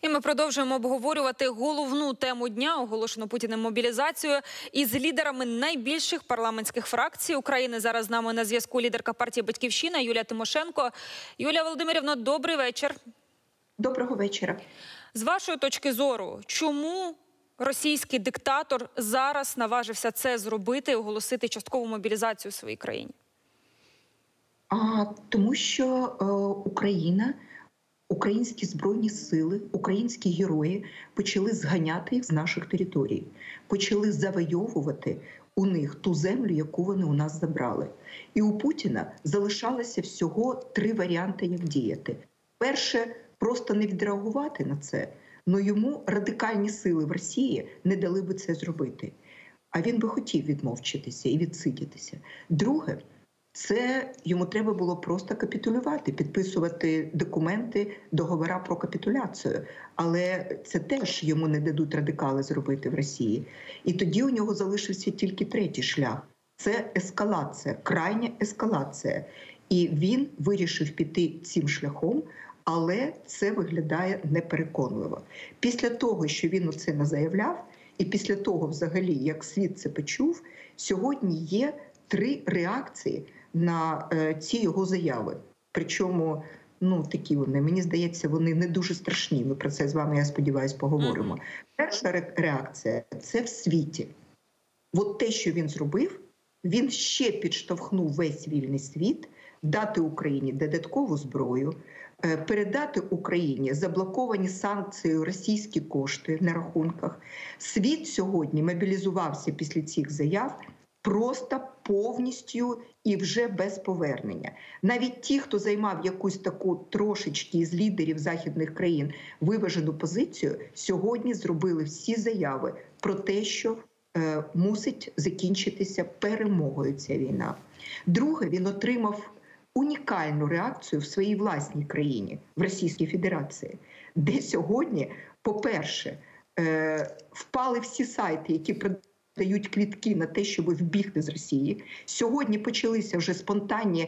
І ми продовжуємо обговорювати головну тему дня, оголошену Путіним мобілізацію, із лідерами найбільших парламентських фракцій України. Зараз з нами на зв'язку лідерка партії «Батьківщина» Юлія Тимошенко. Юлія Володимирівна, добрий вечір. Доброго вечора. З вашої точки зору, чому російський диктатор зараз наважився це зробити, оголосити часткову мобілізацію в своїй країні? Тому що Україна, українські збройні сили, українські герої почали зганяти їх з наших територій, почали завойовувати у них ту землю, яку вони у нас забрали. І у Путіна залишалося всього 3 варіанти, як діяти. Перше – просто не відреагувати на це, але йому радикальні сили в Росії не дали би це зробити. А він би хотів відмовчитися і відсидітися. Друге – це йому треба було просто капітулювати, підписувати документи, договори про капітуляцію. Але це теж йому не дадуть радикали зробити в Росії. І тоді у нього залишився тільки третій шлях. Це ескалація, крайня ескалація. І він вирішив піти цим шляхом, але це виглядає непереконливо. Після того, що він оце не заявляв, і після того взагалі, як світ це почув, сьогодні є 3 реакції на ці його заяви. Причому, такі вони, мені здається, вони не дуже страшні. Ми про це з вами, я сподіваюся, поговоримо. Перша реакція – це в світі. От те, що він зробив, він ще підштовхнув весь вільний світ дати Україні додаткову зброю, передати Україні заблоковані санкцією російські кошти на рахунках. Світ сьогодні мобілізувався після цих заяв просто повністю і вже без повернення. Навіть ті, хто займав якусь таку трошечки з лідерів західних країн виважену позицію, сьогодні зробили всі заяви про те, що мусить закінчитися перемогою ця війна. Друге, він отримав унікальну реакцію в своїй власній країні, в Російській Федерації, де сьогодні, по-перше, впали всі сайти, які дають квітки на те, щоб вбігти з Росії. Сьогодні почалися вже спонтанні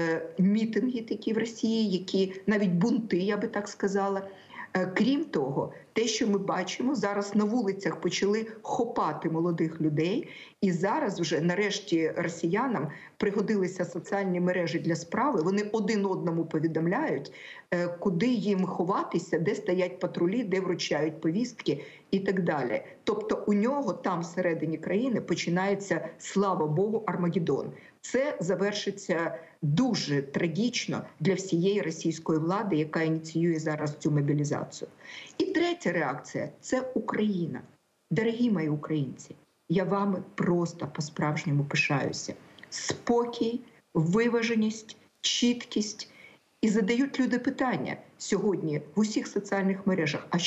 мітинги такі в Росії, які навіть бунти, я би так сказала. Крім того, те, що ми бачимо, зараз на вулицях почали хопати молодих людей, і зараз вже нарешті росіянам пригодилися соціальні мережі для справи, вони один одному повідомляють, куди їм ховатися, де стоять патрулі, де вручають повістки і так далі. Тобто у нього там всередині країни починається, слава Богу, Армагеддон. Це завершиться дуже трагічно для всієї російської влади, яка ініціює зараз цю мобілізацію. І третя реакція – це Україна. Дорогі мої українці, я вами просто по-справжньому пишаюся. Спокій, виваженість, чіткість. І задають люди питання сьогодні в усіх соціальних мережах, а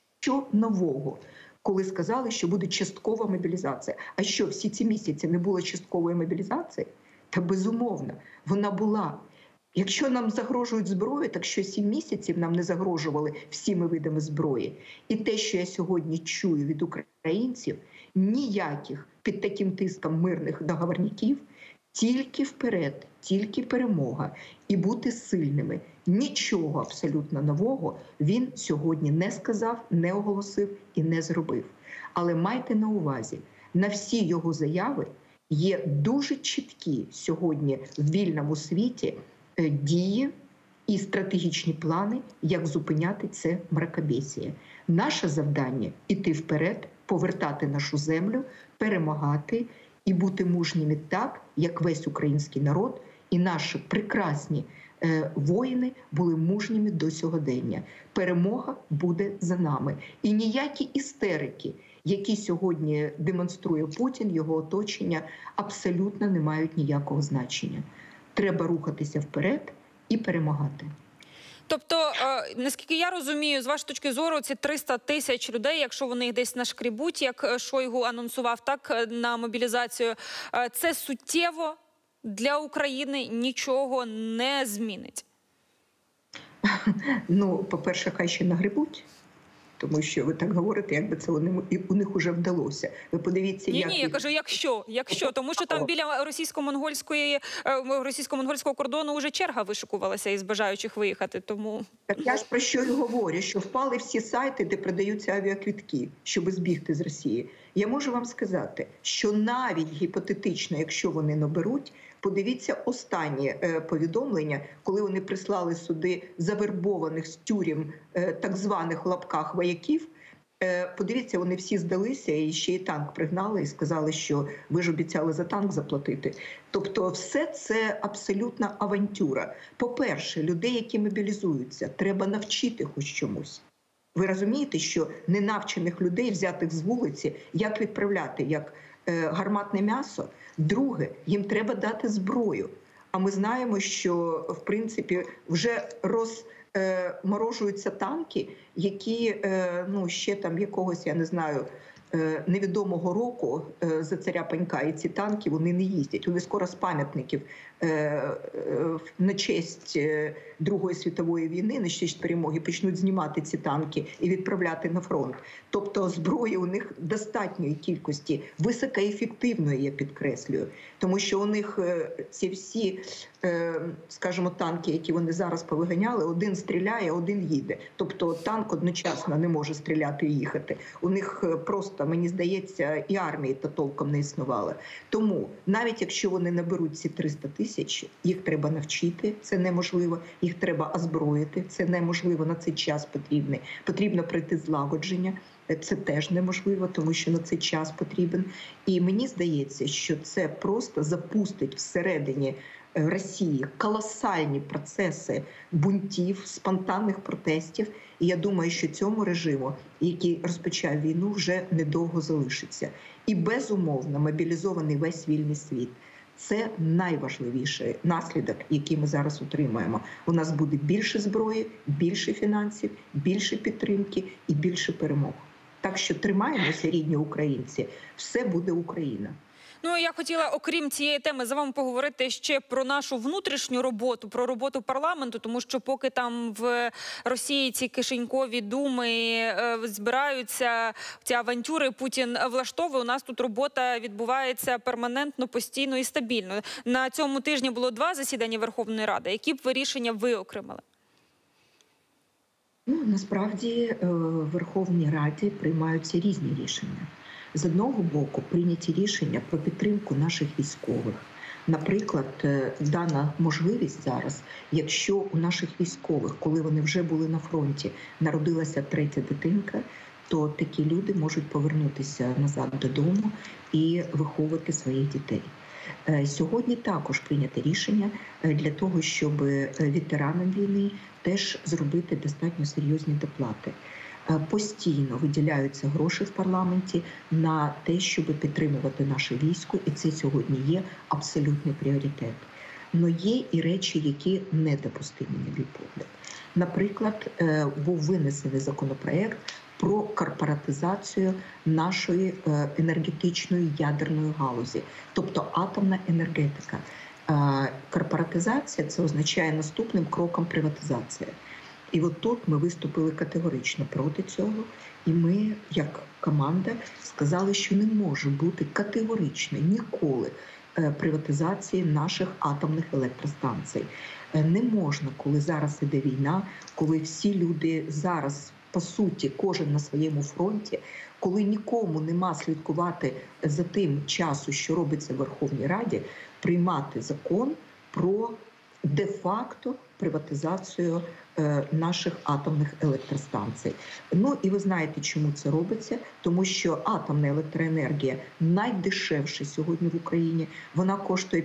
що нового? Коли сказали, що буде часткова мобілізація. А що, всі ці місяці не було часткової мобілізації? Та безумовно, вона була. Якщо нам загрожують зброю, так що 7 місяців нам не загрожували всіми видами зброї. І те, що я сьогодні чую від українців, ніяких під таким тиском мирних договорників, тільки вперед, тільки перемога і бути сильними. Нічого абсолютно нового він сьогодні не сказав, не оголосив і не зробив. Але майте на увазі, на всі його заяви є дуже чіткі сьогодні в вільному світі дії і стратегічні плани, як зупиняти це мракобесіє. Наше завдання – іти вперед, повертати нашу землю, перемагати і бути мужніми так, як весь український народ і наші прекрасні воїни були мужніми до сьогодення. Перемога буде за нами. І ніякі істерики, які сьогодні демонструє Путін, його оточення, абсолютно не мають ніякого значення. Треба рухатися вперед і перемагати. Тобто, наскільки я розумію, з вашої точки зору, ці 300 тисяч людей, якщо вони їх десь нашкрібуть, як Шойгу анонсував так на мобілізацію, це суттєво для України нічого не змінить? По-перше, хай ще нагребуть. Тому що ви так говорите, якби це у них уже вдалося. Ви подивіться, як... Ні, я кажу, якщо, тому що там біля російсько-монгольського кордону вже черга вишикувалася із бажаючих виїхати, тому... Так я ж про що й говорю, що впали всі сайти, де продаються авіаквитки, щоб збігти з Росії. Я можу вам сказати, що навіть гіпотетично, якщо вони наберуть, подивіться останні повідомлення, коли вони прислали сюди завербованих з тюрем так званих в лапках вояків. Подивіться, вони всі здалися і ще й танк пригнали і сказали, що ви ж обіцяли за танк заплатити. Тобто все це абсолютна авантюра. По-перше, людей, які мобілізуються, треба навчити хоч чомусь. Ви розумієте, що ненавчених людей, взятих з вулиці, як відправляти, як гарматне м'ясо? Друге, їм треба дати зброю. А ми знаємо, що, в принципі, вже розморожуються танки, які, ще там якогось, я не знаю, невідомого року за царя Панька. І ці танки, вони не їздять. Вони скоро з пам'ятників на честь Другої світової війни, на честь перемоги, почнуть знімати ці танки і відправляти на фронт. Тобто зброї у них достатньої кількості, високоефективної, я підкреслюю. Тому що у них ці всі, скажімо, танки, які вони зараз повиганяли, один стріляє, один їде. Тобто танк одночасно не може стріляти і їхати. У них просто, мені здається, і армії то толком не існувало. Тому навіть якщо вони наберуть ці 300 тисяч, їх треба навчити, це неможливо. Їх треба озброїти, це неможливо, на цей час потрібний. Потрібно пройти злагодження, це теж неможливо, тому що на цей час потрібен. І мені здається, що це просто запустить всередині Росії колосальні процеси бунтів, спонтанних протестів. І я думаю, що цьому режиму, який розпочав війну, вже недовго залишиться. І безумовно мобілізований весь вільний світ. Це найважливіший наслідок, який ми зараз отримаємо. У нас буде більше зброї, більше фінансів, більше підтримки і більше перемог. Так що тримаємося, рідні українці, все буде Україна. Ну, я хотіла, окрім цієї теми, з вами поговорити ще про нашу внутрішню роботу, про роботу парламенту, тому що поки там в Росії ці кишенькові думи збираються, ці авантюри Путін влаштовує, у нас тут робота відбувається перманентно, постійно і стабільно. На цьому тижні було 2 засідання Верховної Ради. Які б ви рішення виокремили? Насправді в Верховній Раді приймаються різні рішення. З одного боку, прийняті рішення про підтримку наших військових. Наприклад, дана можливість зараз, якщо у наших військових, коли вони вже були на фронті, народилася 3-я дитинка, то такі люди можуть повернутися назад додому і виховувати своїх дітей. Сьогодні також прийнято рішення для того, щоб ветеранам війни теж зробити достатньо серйозні доплати. Постійно виділяються гроші в парламенті на те, щоб підтримувати наше військо, і це сьогодні є абсолютний пріоритет. Но є і речі, які недопустимі, на мій погляд. Наприклад, був винесений законопроект про корпоратизацію нашої енергетичної ядерної галузі, тобто атомна енергетика. Корпоратизація – це означає наступним кроком приватизація. І от тут ми виступили категорично проти цього, і ми, як команда, сказали, що не може бути категорично ніколи приватизації наших атомних електростанцій. Не можна, коли зараз іде війна, коли всі люди зараз, по суті, кожен на своєму фронті, коли нікому нема слідкувати за тим часу, що робиться в Верховній Раді, приймати закон про де-факто приватизацію наших атомних електростанцій. Ну і ви знаєте, чому це робиться? Тому що атомна електроенергія найдешевша сьогодні в Україні. Вона коштує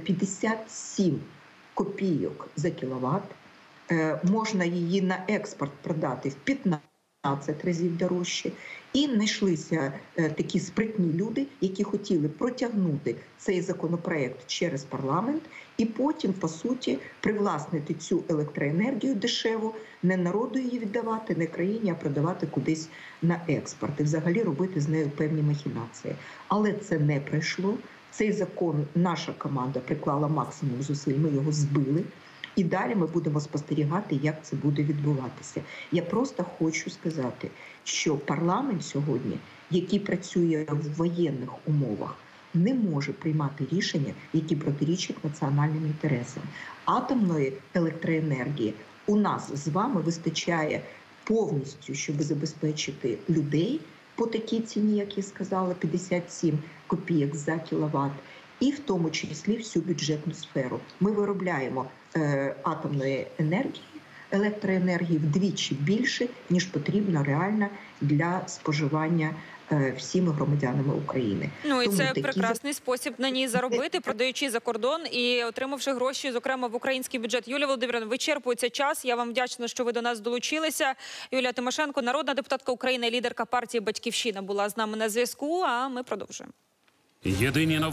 57 копійок за кіловат. Можна її на експорт продати в 15 разів дорожче. І знайшлися такі спритні люди, які хотіли протягнути цей законопроект через парламент і потім, по суті, привласнити цю електроенергію дешеву, не народу її віддавати, не країні, а продавати кудись на експорт. І взагалі робити з нею певні махінації. Але це не пройшло. Цей закон наша команда приклала максимум зусиль, ми його збили. І далі ми будемо спостерігати, як це буде відбуватися. Я просто хочу сказати, що парламент сьогодні, який працює в воєнних умовах, не може приймати рішення, які протирічать національним інтересам. Атомної електроенергії у нас з вами вистачає повністю, щоб забезпечити людей по такій ціні, як я сказала, 57 копійок за кіловат, і в тому числі всю бюджетну сферу. Ми виробляємо атомної енергії, електроенергії вдвічі більше, ніж потрібно реально для споживання всіми громадянами України. Ну і це прекрасний спосіб на ній заробити, продаючи за кордон і отримавши гроші, зокрема, в український бюджет. Юлія Володимирівна, вичерпується час. Я вам вдячна, що ви до нас долучилися. Юлія Тимошенко, народна депутатка України, лідерка партії «Батьківщина», була з нами на зв'язку, а ми продовжуємо.